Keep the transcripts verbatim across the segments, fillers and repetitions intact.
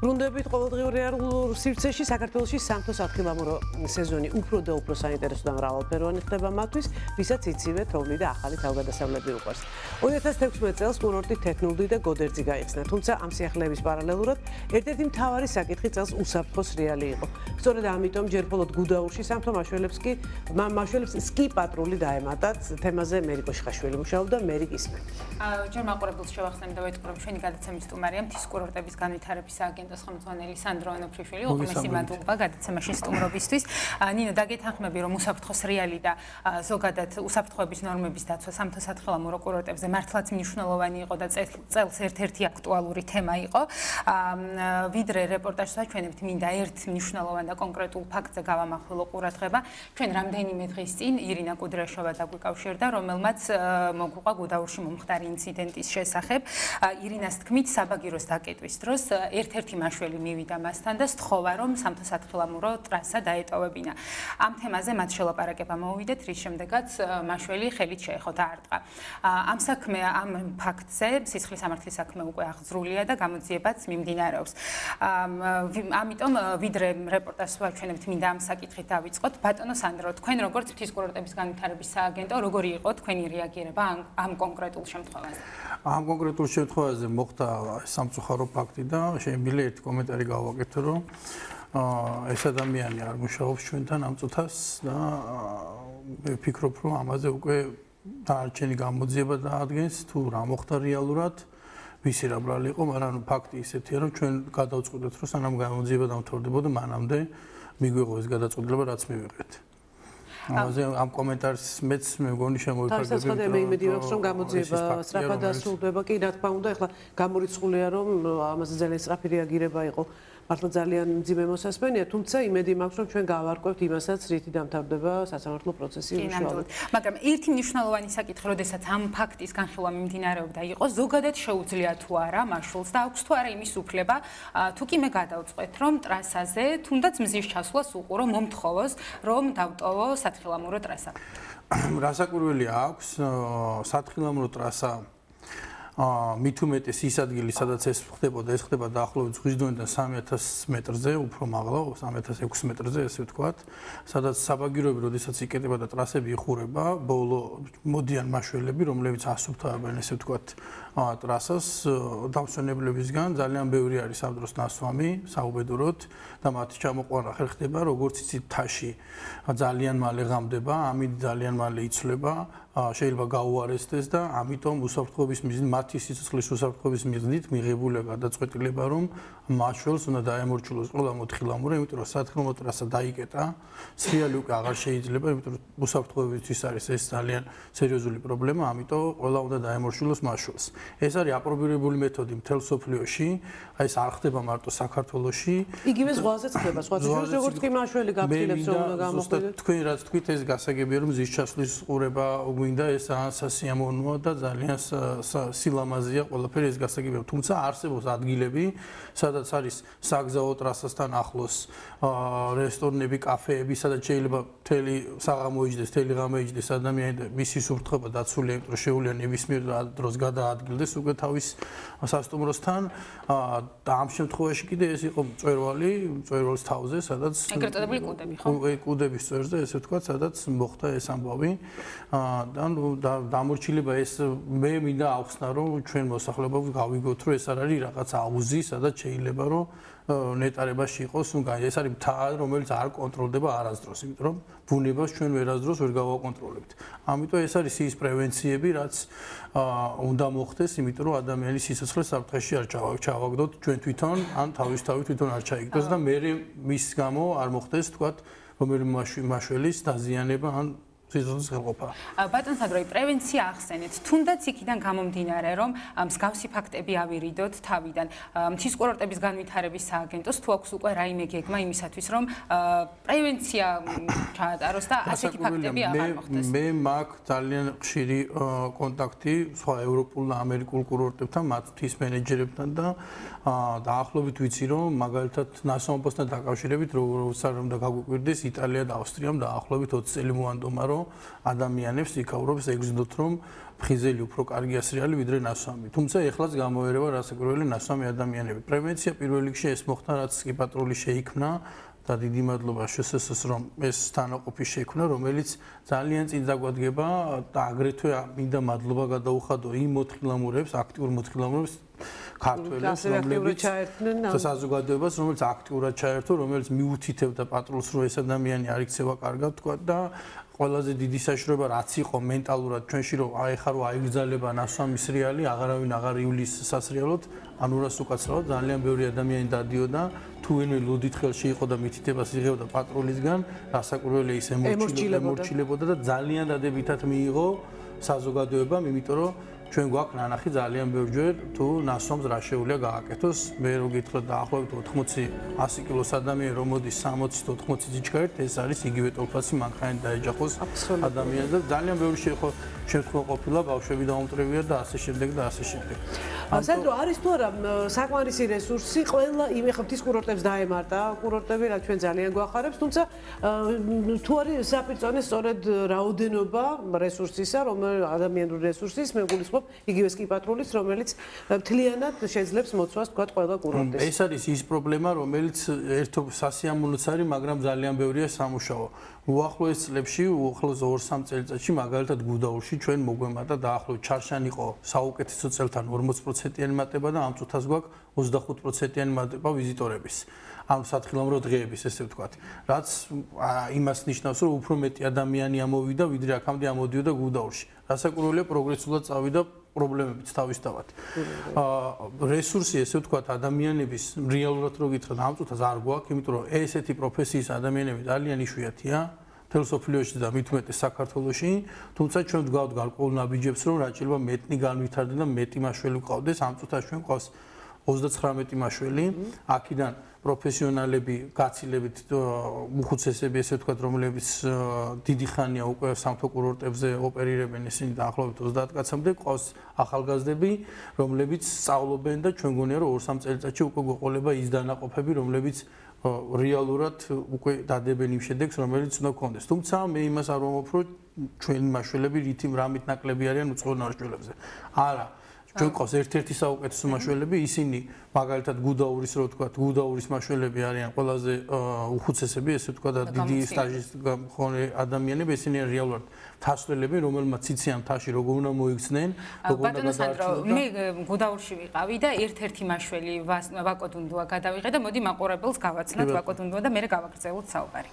ბრუნდებით ყოველდღიურ რეალურ სივრცეში საქართველოში სამთო სათხილამურო სეზონი უფრო და უფრო საინტერესო და მრავალფეროვანი ხდება მათთვის, ვისაც იცივე თოვლი და ახალი თავგადასავლები უყვარს. ორი ათას თექვსმეტ წელს კურორტი თეთნულდი და გოდერძი გაიხსნა, თუმცა ამ სიახლეების პარალელურად ერთ-ერთი მთავარი საკითხი წელს უსაფრთხო სრიალი იყო. სწორედ ამიტომ ჯერ მხოლოდ გუდაურში სამთო მაშველებს კი მაშველებს სკი პატრული დაემატათ. თემაზე მერიკო შხაშვილი მუშაობდა, მერი გისმენთ. ჯერ მაყურებელს შევახსენებ და ვეთქვი, ჩვენი გადაცემის სტუმარია მთის კურორტების განვითარების სააგენტოს ხელმძღვანელი სანდრო ანოფრიშვილი. უღმესი მადლობა გადაცემაში სტუმრობისთვის. ნინო, დაგეთანხმები, რომ უსაფრთხო სრიალი და ზოგადად უსაფრთხოების ნორმების დაცვა სამთო სათხილამურო კურორტებზე მართლაც მნიშვნელოვანი იყო და წელს ერთ-ერთი აქტუალური თემა იყო. ვიდრე რეპორტაჟს ვაჩვენებთ, მინდა ერთ მნიშვნელოვან და კონკრეტულ ფაქტზე გავამახვილო ყურადღება. ჩვენ რამდენიმე დღის წინ ირინა კუდრეშოვა დაგვიკავშირდა, რომელმაც მოგვიყვა გუდაურში მომხდარი ინციდენტის შესახებ. ირინას თქმით, საბაგიროს დაკეტვის დროს ერთ-ერთი მაშველი მივიდა მასთან და სთხოვა, რომ სამთო სათხილამურო ტრასა დაეტოვებინა. ამ თემაზე მათ შელაპარაკება მოვიდეთ, რის შემდეგაც მაშველი ხელით შეეხო დაარტყა. ამ საქმე, ამ ფაქტზე სისხლის სამართლის საქმე უკვე აღძრულია და გამოძიებაც მიმდინარეობს. ამიტომ ვიდრე რეპორტაჟს ვაჩვენებთ, მინდა ამ საკითხით დავიწყოთ. ბატონო სანდრო, თქვენ როგორც მთის კურორტების განვითარების სააგენტო, როგორი იყო თქვენი რეაგირება ამ კონკრეტულ შემთხვევაზე? ამ კონკრეტულ შემთხვევაზე მოხდა სამწუხარო ფაქტი და შემიძლია ერთი კომენტარი გავაკეთო, რომ ეს ადამიანი არ მუშაობს ჩვენთან ამ წუთას და მე ვფიქრობ, რომ ამაზე უკვე დანარჩენი გამოძიება დაადგენს თუ რა მოხდა რეალურად, ვისი რა ბრალი იყო, მაგრამ ფაქტი ისეთია, რომ ჩვენ გადავწყვიტეთ, რომ სანამ გამოძიება დამთავრდებოდა, მანამდე მიგვიღო ეს გადაწყვეტილება, რაც მივიღეთ. ამაზე ამ კომენტარს მეც მე მგონი შემოვიფარგლები. თავისთავად მე იმედი მაქვს, რომ გამოძიება სწრაფად დასრულდება. კი, რა თქმა უნდა, ახლა გამორიცხულია, რომ ამაზე ძალიან სწრაფი რეაგირება იყო. მართლა ძალიან მძიმე მოსასმენია, თუმცა იმედი მაქვს, რომ ჩვენ გავარკვევთ იმასაც, რითი დამთავრდება სასამართლო პროცესი უშუალოდ. მაგრამ ერთი მნიშვნელოვანი საკითხი, როდესაც ამ ფაქტის განხილვა მიმდინარეობდა, იყო ზოგადად შეუძლია თუ არა მაშულს და აქვს თუ არა იმის უფლება, თუ კი მე გადავწყვეტ, რომ ტრასაზე თუნდაც მზის ჩასვლას უყურო, მომთხოვოს, რომ დავტოვო სათხილამურო ტრასა. რასაკვირველი აქვს სათხილამურო ტრასა მით უმეტეს ის ადგილი, სადაც ეს ხდებოდა, ეს ხდება დაახლოებით ზღვის დონიდან სამი ათას მეტრზე, უფრო მაღლა, სამი ათას ექვსი მეტრზე, ესე ვთქვათ, სადაც საბაგიროები, როდესაც იკეტება და ტრასები იხურება, ბოლო მოდიან მაშველები, რომლებიც ასუფთავებენ, ესე ვთქვათ, ტრასას დამსვენებლებისგან, ძალიან ბევრი არის ამ დროს ნასვამი, საუბედუროდ და მათი ჩამოყვანა ხერხდება, როგორც იცით, თაში ძალიან მალე ღამდება, ამით ძალიან მალე იცვლება, შეიძლება გაუარესდეს და ამიტომ უსაფრთხოების მიზნით, მათი სიცოცხლის უსაფრთხოების მიზნით მიღებულია გადაწყვეტილება, რომ მაშველს უნდა დაემორჩილოს ყველა მოთხილამურე, იმიტომ რომ სათხილამურო ტრასა დაიკეტა, სრიალი უკვე აღარ შეიძლება, იმიტომ რომ უსაფრთხოებისთვის არის ეს ძალიან სერიოზული პრობლემა, ამიტომ ყველა უნდა დაემორჩილოს მაშველს. ეს არის აპრობირებული მეთოდი მთელ სოფლიოში, აი ეს არ ხდება მარტო საქართველოში. იგივე ზღვაზეც ხდება, სხვა ძირს როგორც კი მაშველი გაფრთხილებს რომ უნდა გამოყვიდეთ. თქვენ რაც თქვით, ეს გასაგებია, რომ მზის ჩასვლის ყურება გვინდა, ეს სასიამოვნოა და ძალიან სილამაზეა ყველაფერი ეს გასაგებია. თუმცა არსებობს ადგილები, სადაც არის საგზაო ტრასასთან ახლოს რესტორნები, კაფეები, სადაც შეიძლება მთელი საღამო იჯდეს, მთელი ღამე იჯდეს ადამიანი და მისი სუფრთხობა დაცულია, იმიტომ რომ შეუძლია ნებისმიერ დროს გადაადგილდეს უკვე თავის სასტუმროსთან და ამ შემთხვევაში კიდე ეს იყო მწვერვალი, მწვერვალის თავზე, სადაც ეგრეთ წოდებული კუდები, ხო? კუდების წვერზე, ესე ვთქვათ, სადაც მოხდა ეს ამბავი. და დამორჩილება ეს მე მინდა ავხსნა, რომ ჩვენ მოსახლეობას გავიგოთ, რომ ეს არ არის რაღაც აუზი, სადაც შეიძლება რომ ნეტარებაში იყოს, ну, ეს არის მთა, რომელიც არ კონტროლდება არასდროს, იმიტომ რომ ბუნებას ჩვენ ვერასდროს ვერ გავაკონტროლებთ. ამიტომ ეს არის ის პრევენციები, რაც უნდა მოხდეს, იმიტომ რომ ადამიანის სიცოცხლე საფრთხეში არ ჩავაგდოთ ჩვენ თვითონ, ან თავისთავად თვითონ არ ჩაიგდოს და მე მის გამო არ მოხდეს, თქვათ, რომელიმე მაშველის დაზიანება ან სიცოცხლის ხელყოფა. ბატონ სანდრო, პრევენცია ახსენეთ. თუნდაც იქიდან გამომდინარე, რომ მსგავსი ფაქტები ავირიდოთ თავიდან. მთის კურორტების განვითარების სააგენტოს თუ აქვს უკვე რაიმე გეგმა იმისათვის, რომ პრევენცია ჩაატაროს და ასეთი ფაქტები აღარ მოხდეს. მე მაქვს ძალიან ხშირი კონტაქტი სხვა ევროპულ და ამერიკულ კურორტებთან, მათ მთის მენეჯერებთან და დაახლოებით ვიცი, რომ მაგალითად ნასვამობასთან დაკავშირებით, როგორც არ უნდა გაგვიკვირდეს, იტალია და ავსტრიამ დაახლოებით ოცი წელი მოანდომა, რომ რომ ადამიანებს იქაურობს ეგზნოთ რომ ფხიზელი უფრო კარგია სრიალი ვიდრე ნასვამი. თუმცა ეხლაც გამოერევა რასაკვირველი ნასვამი ადამიანები. პრევენცია პირველ რიგში ეს მოხდა რაც კი პატრული შეიქმნა და დიდი მადლობა შსს-ს რომ ეს თანაყოფი შეიქმნა, რომელიც ძალიან წინ დაგვადგება და აგრეთვე მინდა მადლობა გადაუხადო იმ მოთხილამურებს, აქტიურ მოთხილამურებს ქართველებს, რომლებიც საზოგადოებას, რომელიც აქტიურად ჩაერთო, რომელიც მიუთითებდა პატრულს, რომ ეს ადამიანი არ იქცევა კარგად, თქვა და ყველაზე დიდი საშუალება რაც იყო მენტალურად ჩვენში რომ აი ხა რომ აიგრძალება ნასვამი სრიალი, აღარავინ აღარ ივლის სასრიალოდ, ანუ რას უკაცრავად ძალიან ბევრი ადამიანი დადიოდა, თუ ვინმე ლუდით ხელში იყო და მითითებას იღებდა პატრულისგან, რასაკვირველია ის ემორჩილებოდა და ძალიან დადებითად მიიღო საზოგადოებამ, იმიტომ რომ ჩვენ გვაქვს ნანახი ძალიან ბევრჯერ თუ ნასვამს რა შეუძლია გააკეთოს. მე რო გითხრათ დაახლოებით ოთხმოცი ასი კილოს ადამიანი რომ მოდის სამოცი ოთხმოცი ჯიჩქარით, ეს არის იგივე ტოლფასი მანქანით დაეჯახოს ადამიანს და ძალიან ბევრი შემთხვევა ყოფილა, ბავშვები დაუმტრევია და ასე შემდეგ და ასე შემდეგ. სანდრო, არის თუ არა საკმარისი რესურსი ყველა იმ ეხებთის კურორტებს დაემართა, კურორტები რა ჩვენ ძალიან გვახარებს, თუმცა თუ არის საპირწონე სწორედ რაოდენობა რესურსისა, რომ ადამიანური რესურსის მე გულისხმობ იგივე სკი პატრულის, რომელიც მთლიანად შეძლებს მოცვას თქვა ყველა კურორტის. ეს არის ის პრობლემა, რომელიც ერთო სასიამოვნოც არის, მაგრამ ძალიან ბევრია სამუშაო. უახლოეს წლებში, უახლოეს ორ სამ წელიწადში, მაგალითად გუდაურში ჩვენ მოგვემატა დაახლოებით ჩარშან იყო საუკეთესო წელთან ორმოცი პროცენტიანი მატება და ამ წუთას გვაქვს ოცდახუთ პროცენტიანი მატება ვიზიტორების. ანუ სათხილამურო დღეების, ესე ვთქვათ. რაც იმას ნიშნავს, რომ უფრო მეტი ადამიანი ამოვიდა, ვიდრე აქამდე ამოდიოდა გუდაურში. რასაკვირველია, პროგრესულად წავიდა პრობლემებიც თავისთავად. რესურსი, ესე ვთქვათ, ადამიანების რეალურად რო გითხრათ, ამ წუთას არ გვაქვს, იმიტომ რომ ესეთი პროფესიის ადამიანები ძალიან იშვიათია. მთელ სოფლიოში და მით უმეტეს საქართველოში, თუმცა ჩვენ ვდგავთ გარკვეულ ნაბიჯებს, რომ რაც შეიძლება მეტნი განვითარდნენ და მეტი მაშველი ვყავდეს, ამ წუთას ჩვენ ყავს ოცდაცხრამეტი მაშველი, აქედან პროფესიონალები, გაცილებით უხუცესები, ესე ვთქვათ, რომლებიც დიდი ხანია უკვე სამთო კურორტებზე ოპერირებენ, ისინი დაახლოებით ოცდაათ კაცამდე, ყავს ახალგაზრდები, რომლებიც სწავლობენ და ჩვენ გონია, რომ ორ სამ წელიწადში უკვე გვეყოლება ის დანაყოფები, რომლებიც რეალურად უკვე დადებენ იმ შედეგს, რომელიც უნდა გქონდეს. თუმცა მე იმას არ ვამბობ, რომ ჩვენი მაშველები რითი რამით ნაკლები არიან უცხოურ მაშველებზე. არა, ჩვენ ყავს ერთ-ერთი საუკეთესო მაშველები, ისინი მაგალითად გუდაურის რო ვთქვათ, გუდაურის მაშველები არიან ყველაზე უხუცესები, ესე ვთქვათ და დიდი სტაჟის მქონე ადამიანები, ისინი რეალურად თასვლელები, რომელმაც იციან თაში როგორ უნდა მოიქცნენ, როგორ უნდა გადაარჩინონ. მე გუდაურში ვიყავი და ერთ-ერთი მაშველი ვაკო დუნდუა გადავიღე და მოდი მაყურებელს გავაცნოთ ვაკო დუნდუა და მე გავაგრძელოთ საუბარი.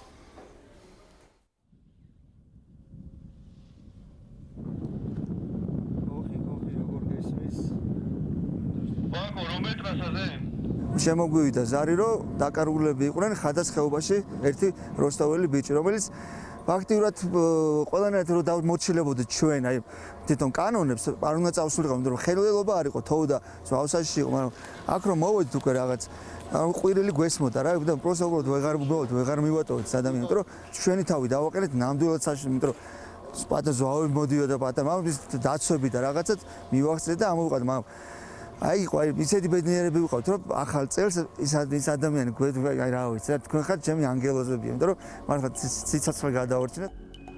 ვაკო რომ მეტრასაზე შემოგვივიდა ზარი რომ დაკარგულები იყვნენ ხადას ხეობაში ერთი როსტოველი ბიჭი რომელიც ფაქტიურად ყველანაირად რომ მოცილებოდეთ ჩვენ აი თვითონ კანონებს არ უნდა წავსულიყო იმიტომ რომ ხელველობა არ იყო თოუ და ზვავსაში იყო მაგრამ აქ რომ მოვედით უკვე რაღაც ანუ ყვირილი გვესმოდა რა და პროსტა უბრალოდ ვეღარ ვგავთ ვეღარ მივატოვეთ ადამიანი იმიტომ რომ ჩვენი თავი დავაყენეთ ნამდვილად საშუალო იმიტომ რომ პატა ზვავი მოდიოდა პატა მაგის დაცვები და რაღაცად მივახცეთ და ამოვიყავთ მაგრამ აი ყო აი ისეთი ბედნიერები ვიყავთ რომ ახალ წელს ის ის ადამიანი გვეძღვა აი რა ვიცი თქვენ ხართ ჩემი ანგელოზებია იმიტომ რომ მართლა ციცაცხლე გადაორჩინეთ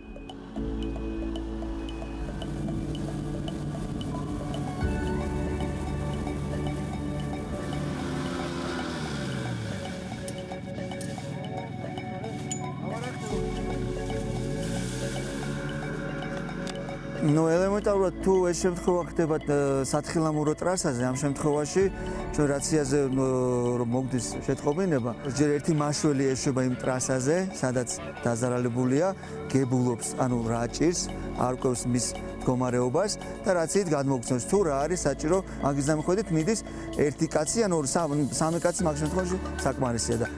ну элементарულად თუ ეს შემთხვევა ხდება სათხილამურო ტრასაზე ამ შემთხვევაში ჩვენ რაციაზე რომ მოგდის შეტყობინება ჯერ ერთი მაშველი ეშვება იმ ტრასაზე სადაც დაზარალებულია გებულობს ანუ რა ჭირს არ ყვევს მის მდგომარეობას და რაციით გადმოგცემს თუ რა არის საჭირო მაგის დამხედით მიდის ერთი კაცი ანუ სამი კაცი მაგ შემთხვევაში საკმარისია და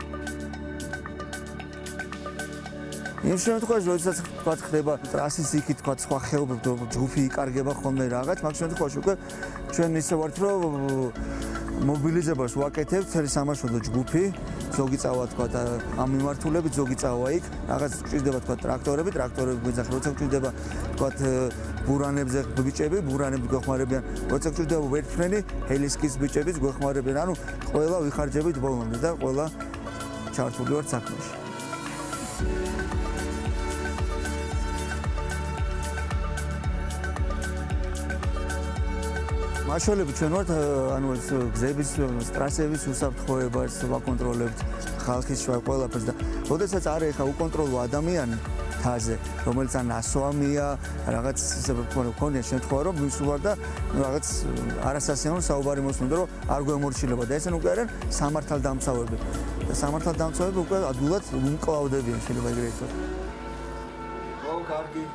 იმ შემთხვევაში როდესაც თქვა ხდება ტრასის იქით თქვა სხვა ხეობები ჯგუფი იკარგება ხოლმე რაღაც მაგ შემთხვევაში უკვე ჩვენ ისე ვართ რომ მობილიზებას ვაკეთებთ მთელი სამაშველო ჯგუფი ზოგი წავა თქვა ამ მიმართულებით ზოგი წავა იქ რაღაც გვჭირდება თქვა ტრაქტორები ტრაქტორები გვეძახ როცა გვჭირდება თქვა ბურანებზე ბიჭები ბურანები გვეხმარებიან როცა გვჭირდება ვერტფრენი ჰელისკის ბიჭებიც გვეხმარებიან ანუ ყველა ვიხარჯებით ბოლომდე და ყველა ჩართული ვართ საქმეში მაშველები ჩვენ ვართ ანუ ეს გზების ტრასების უსაფრთხოებას ვაკონტროლებთ ხალხის შვა ყველაფერს და ოდესაც არის ხა უკონტროლო ადამიანი თაზე რომელიც ან ასოამია რაღაც მქონია შემთხვევა რომ ვის ვარ და რაღაც არასასიამოვნო საუბარი მოსმენდა რომ არ გვემორჩილება და ესენ უკვე არიან სამართალდამცავები და სამართალდამცავები უკვე ადვილად უმკლავდებიან შეიძლება ეგრე ითქვას. ო კარგი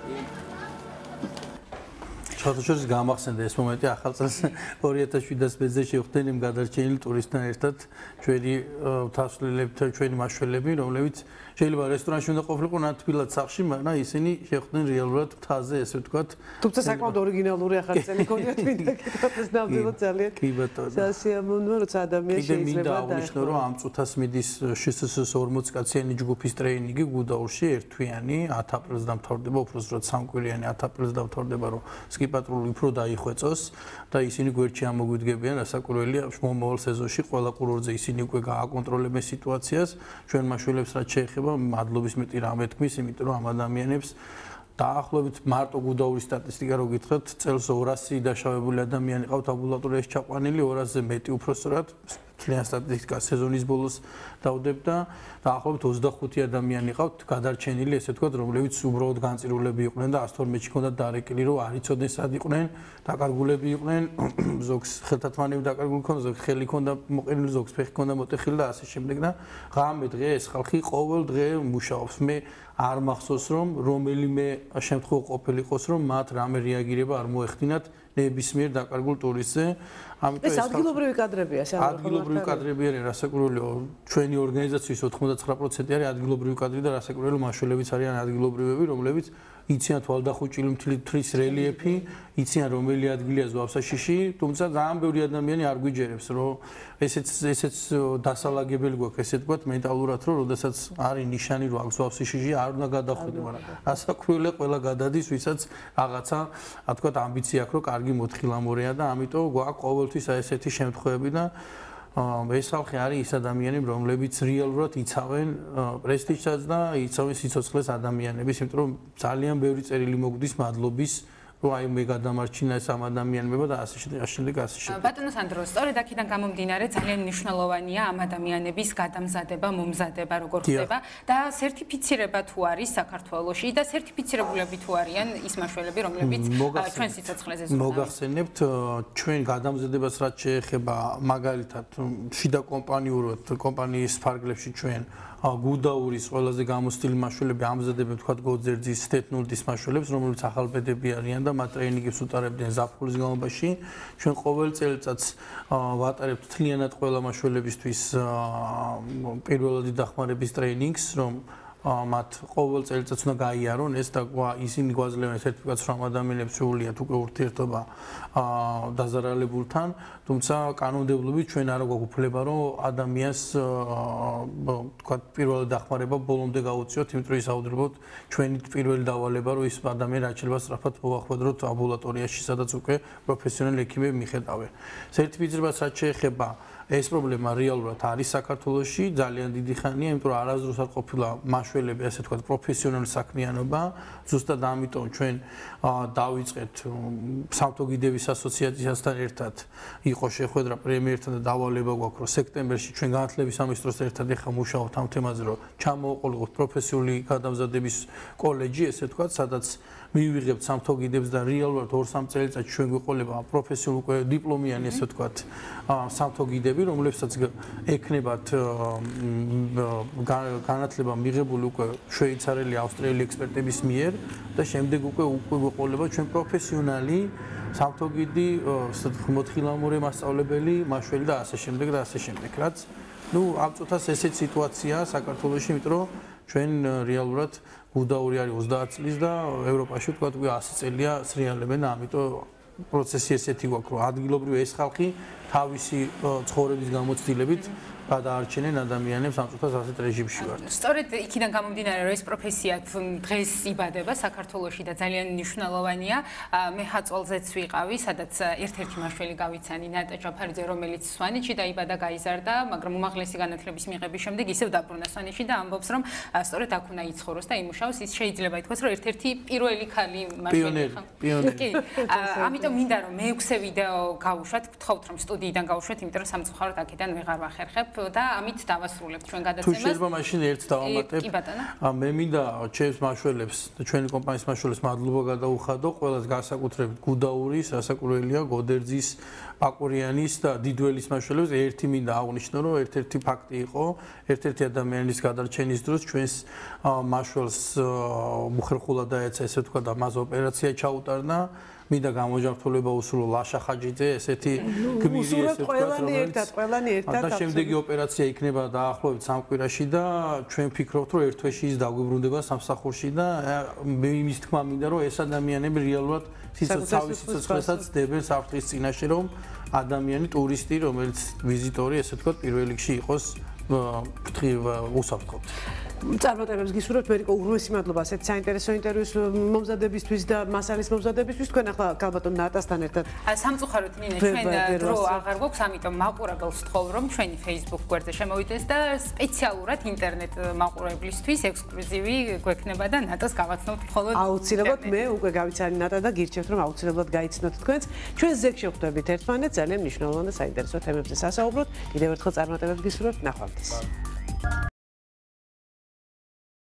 შოთაშორის გამახსენდა ეს მომენტი ახალ წელს ორი ათას შვიდას მეზე შევხვდნენ იმ გადარჩენილ ტურისტთან ერთად ჩვენი თასვლილებთან ჩვენი მაშველები რომლებიც შეიძლება რესტორანში უნდა ყოფილიყო ნათბილად სახლში მაგრამ ისინი შევხვდნენ რეალურად მთაზე ესე ვთქვათ თუმცა საკმაოდ ორიგინალური ახალი წელი ქონიათ მინდა კითხოთ ეს ნამდვილად ძალიან კი ბატონო სასიამოვნოა როცა ადამიანი შეიძლება და აღნიშნო რომ ამ წუთას მიდის შსს ორმოც კაციანი ჯგუფის ტრეინინგი გუდაურში ერთთვიანი ათ აპრილს დამთავრდება უფრო ზუსტად სამკვირიანი ათ აპრილს დამთავრდება რომ პატრული უფრო დაიხვეწოს და ისინი გვერდში ამოგვიდგებიან რასაკვირველია მომავალ სეზონში ყველა კურორტზე ისინი უკვე გააკონტროლებენ სიტუაციას ჩვენ მაშველებს რაც შეეხება მადლობის მეტი რამე თქმის იმიტომ რომ ამ ადამიანებს დაახლოებით მარტო გუდაურის სტატისტიკა რო გითხრათ წელს ორასი დაშავებული ადამიანი ყავთ ამბულატორიაში ჩაყვანილი ორასზე მეტი უფრო სწორად ძალიან სტატისტიკა სეზონის ბოლოს დავდებდა დაახლოებით ოცდახუთი ადამიანი ყავთ გადარჩენილი ესე ვთქვათ რომლებიც უბრალოდ განწირულები იყვნენ და ას თორმეტში ჰქონდათ დარეკილი რომ არ იცოდნენ სად იყვნენ დაკარგულები იყვნენ ზოგს ხელთათმანები დაკარგული ჰქონდა ზოგს ხელი ჰქონდა მოყენილი ზოგს ფეხი ჰქონდა მოტეხილი და ასე შემდეგ და ღამე დღე ეს ხალხი ყოველ დღე მუშაობს მე არ მახსოვს რომ რომელიმე შემთხვევა ყოფილიყოს რომ მათ რამე რეაგირება არ მოეხდინათ ნებისმიერ დაკარგულ ტურისტზე ამიტომ ეს ადგილობრივი კადრებია საერთოდ ადგილობრივი კადრები არის რასაკვირველია ჩვენი ორგანიზაციის ოთხმოცდათხრა პროცენტი არის ადგილობრივი კადრი და რასაკვირველია მაშველებიც არიან ადგილობრივები რომლებიც იციან თვალდახუჭილი მთლის რელიეფი იციან რომელი ადგილია ზვავსაშიში თუმცა ძალიან ბევრი ადამიანი არ გვიჯერებს რომ ესეც ესეც დასალაგებელი გვაქვს ესე ვთქვათ მენტალურად რომ შესაძაც არის ნიშანი რომ აქ ზვავსაშიში არ უნდა გადახვიდე მაგრამ რასაკვირველია ყველა გადადის ვისაც რაღაცა რა ვთქვათ ამბიცია აქვს რომ კარგი მოთხილამორეა და ამიტომ გვაქვს ყოველთვის ესეთი შემთხვევები და ეს ხალხი არის ის ადამიანები რომლებიც რეალურად იცავენ პრესტიჟსაც და იცავენ სიცოცხლეს ადამიანების იმიტომ რომ ძალიან ბევრი წერილი მოგდის მადლობის რომ აი მე გადამარჩინა ეს ამ ადამიანებმა და ასე შემდეგ ასე შემდეგ. ბატონო სანდრო, სწორედ აქედან გამომდინარე ძალიან მნიშვნელოვანია ამ ადამიანების გადამზადება, მომზადება, როგორ ხდება და სერტიფიცირება თუ არის საქართველოში და სერტიფიცირებულები თუ არიან ის მაშველები, რომლებიც ჩვენ სიცოცხლეზე ზრუნავენ. მოგახსენებთ ჩვენ გადამზადებას რაც შეეხება მაგალითად შიდა კომპანიურად კომპანიის ფარგლებში ჩვენ გუდაურის ყველაზე გამოცდილი მაშველები ამზადებენ თქვათ გოძერძის სტეთნულდის მაშველებს რომლებიც ახალბედები არიან და მათ ტრეინინგებს უტარებდნენ ზაფხულის განმავლობაში ჩვენ ყოველ წელიწადს ვატარებთ თლიანად ყველა მაშველებისთვის პირველადი დახმარების ტრეინინგს რომ მათ ყოველ წელიწადს უნდა გაიარონ ეს და ისინი გვაძლევენ სერტიფიკატს რომ ადამიანებს შეუძლიათ უკვე ურთიერთობა დაზარალებულთან თუმცა კანონმდებლობით ჩვენ არ გვაქვს უფლება რომ ადამიანს თქვათ პირველი დახმარება ბოლომდე გაუწიოთ იმიტომ რომ ის აუცილებლად ჩვენი პირველი დავალება რომ ის ადამიანი რაც შეიძლება სწრაფად მოახვედროთ ამბულატორიაში სადაც უკვე პროფესიონალი ექიმები მიხედავენ სერტიფიცირებას რაც შეეხება ეს პრობლემა რეალურად არის საქართველოში ძალიან დიდი ხანია, იმიტომ რომ არასდროს არ ყოფილა მაშველები, ასე ვთქვათ, პროფესიონალი საქმიანობა. ზუსტად ამიტომ ჩვენ დავიწყეთ სამთო-გიდების ასოციაციასთან ერთად იყო შეხვედრა პრემიერთან და დავალება გვაქვს, რომ სექტემბერში ჩვენ განათლების სამინისტროსთან ერთად ეხა მუშაობთ ამ თემაზე, რომ ჩამოვყოლოთ პროფესიული გადამზადების კოლეჯი, ესე ვთქვათ, სადაც მივიღებთ სამთო-გიდებს და რეალურად ორ-სამ წელიწადში ჩვენ გვიყოლება პროფესიული უკვე დიპლომიანი, ესე ვთქვათ, სამთო-გიდები, რომლებსაც ექნებათ განათლება მიღებული უკვე შვეიცარიელი, ავსტრიელი ექსპერტების მიერ და შემდეგ უკვე უკვე გვიყოლება ჩვენ პროფესიონალი სამთო-გიდი, მოთხილამურე მასწავლებელი, მაშველი და ასე შემდეგ და ასე შემდეგ, რაც ნუ ამ წუთას ესეთ სიტუაციაა საქართველოში, იმიტომ რომ ჩვენ რეალურად გუდაური არის ოცდაათ წლის და ევროპაში თქვა უკვე ასი წელია სრიალებენ, ამიტომ პროცესი ესეთი გვაქვს, რომ ადგილობრივი ეს ხალხი თავისი ცხოვრების გამოცდილებით გადაარჩენენ ადამიანებს ამ წუთას ასეთ რეჟიმში ვართ. სწორედ იქიდან გამომდინარე, რომ ეს პროფესია დღეს იბადება საქართველოში და ძალიან მნიშვნელოვანია. მე ჰაწოლზეც ვიყავი, სადაც ერთ-ერთი მაშველი გავიცანი ნატა ჯაფარიძე, რომელიც სვანეთში დაიბადა, გაიზარდა, მაგრამ უმაღლესი განათლების მიღების შემდეგ ისევ დაბრუნდა სვანეთში და ამბობს, რომ სწორედ აქ უნდა იცხოვროს და იმუშაოს. ის შეიძლება ითქვას, რომ ერთ-ერთი პირველი ქალი მაშველი ხა. პიონერი. კი. ამიტომ ამიტომ მინდა რომ მეექვსე ვიდეო გავუშვათ, გთხოვთ რომ სტუდიიდან გავუშვათ, იმიტომ რომ სამწუხაროდ აქედან ვეღარ ვახერხებ და ამით დავასრულებთ ჩვენ გადაცემას. თუ შეიძლება მაშინ ერთს დავამატებ. კი ბატონო. მე მინდა ჩემს მაშველებს და ჩვენი კომპანიის მაშველებს მადლობა გადაუხადო ყველას განსაკუთრებით გუდაურის, რასაკურველია, გოდერძის, პაკურიანის და დიდველის მაშველებს. ერთი მინდა აღვნიშნო, რომ ერთ-ერთი ფაქტი იყო, ერთ-ერთი ადამიანის გადარჩენის დროს ჩვენს მაშველს მუხერხულა დაეცა, ესე ვთქვა და მას ოპერაცია ჩაუტარდა. მინდა გამოჯანმრთელება უსრულო ლაშა ხაჯიძე, ესეთი გმირი ესე ვთქვა, ყველანი ერთად, ყველანი ერთად. და შემდეგი ოპერაცია იქნება დაახლოებით სამ კვირაში და ჩვენ ვფიქრობთ, რომ ერთ თვეში ის დაგვიბრუნდება სამსახურში და მე იმის თქმა მინდა, რომ ეს ადამიანები რეალურად თავის სიცოცხლესაც დებენ საფრთხის წინაშე, რომ ადამიანი ტურისტი, რომელიც ვიზიტორი, ესე ვთქვა, პირველ რიგში იყოს ფრთხილ უსაფრთხოდ. წარმატებებს გისურვებთ, მერიკო, უღრმესი მადლობა ასეთ საინტერესო ინტერვიუს მომზადებისთვის და მასალის მომზადებისთვის. თქვენ ახლა კალბატონ ნატასთან ერთად. სამწუხაროდ ნინე, ჩვენ დრო აღარ გვაქვს, ამიტომ მაყურებელს ვთხოვ, რომ ჩვენი Facebook გვერდზე შემოვიდეს და სპეციალურად ინტერნეტ მაყურებლისთვის ექსკლუზივი გვექნება და ნატას გავაცნობთ მხოლოდ. აუცილებლად მე უკვე გავიცანი ნატა და გირჩევთ, რომ აუცილებლად გაიცნოთ თქვენც. ჩვენ ზეგში ხვდებით ერთმანეთს, ძალიან მნიშვნელოვან და საინტერესო თემებზე სასაუბროთ. კიდევ ერთხელ წარმატებებს გისურვებთ, ნახვამდის.